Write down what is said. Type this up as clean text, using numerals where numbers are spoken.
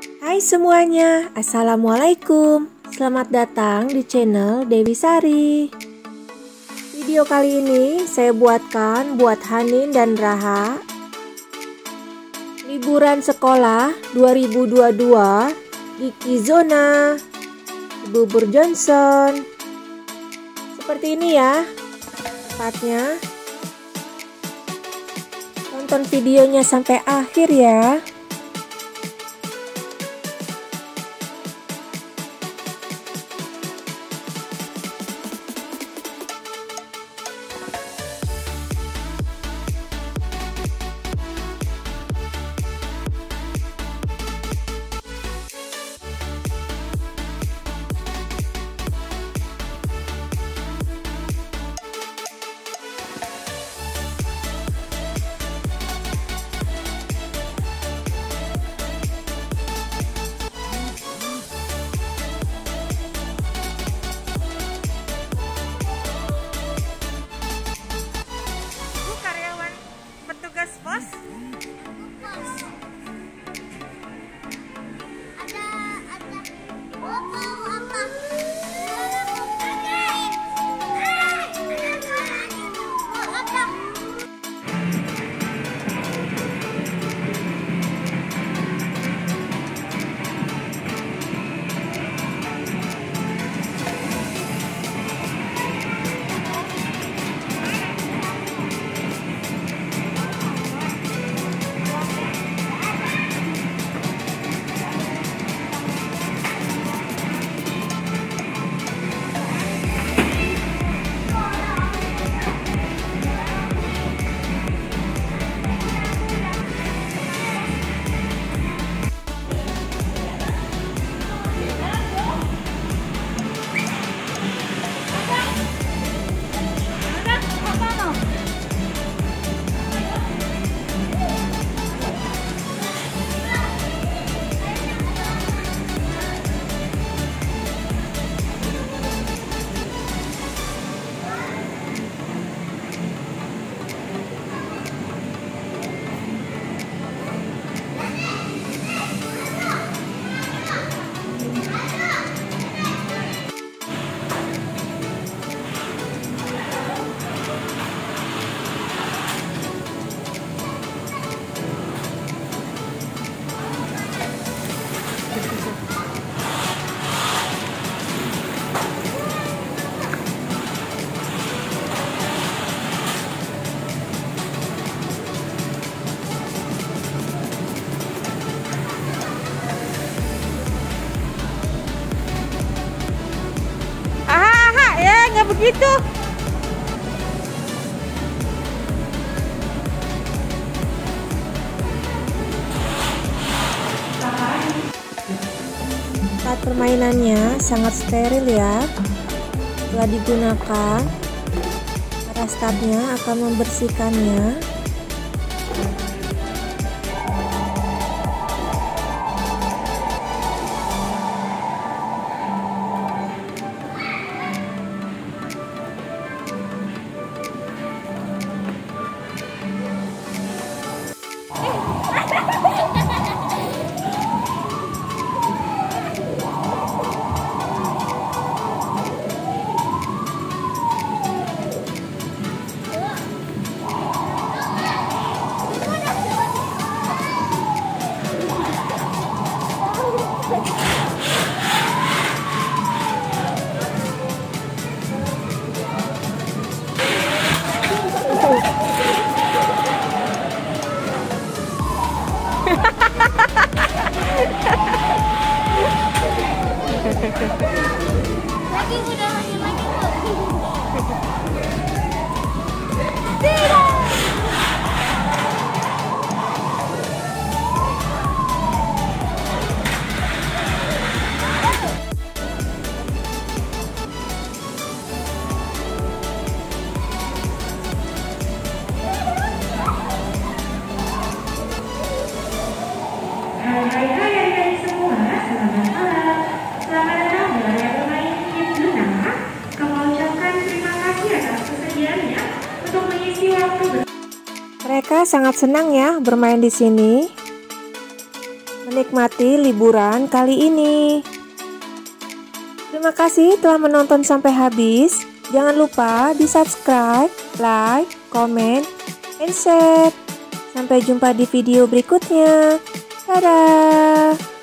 Hai semuanya, Assalamualaikum. Selamat datang di channel Dewi Sari. Video kali ini saya buatkan buat Hanin dan Raha. Liburan sekolah 2022 di Kizona, Bubur Johnson. Seperti ini ya tempatnya. Tonton videonya sampai akhir ya. Begitu. Tempat permainannya sangat steril ya. Setelah digunakan, para stafnya akan membersihkannya. Lagi udah lagi Hai adik-adik semua, selamat malam. Selamat datang di area bermain Kizona. Kami ucapkan terima kasih atas kesediaannya untuk mengisi waktu bersama. Mereka sangat senang ya bermain di sini. menikmati liburan kali ini. Terima kasih telah menonton sampai habis. Jangan lupa di subscribe, like, comment, and share. Sampai jumpa di video berikutnya. Dadah!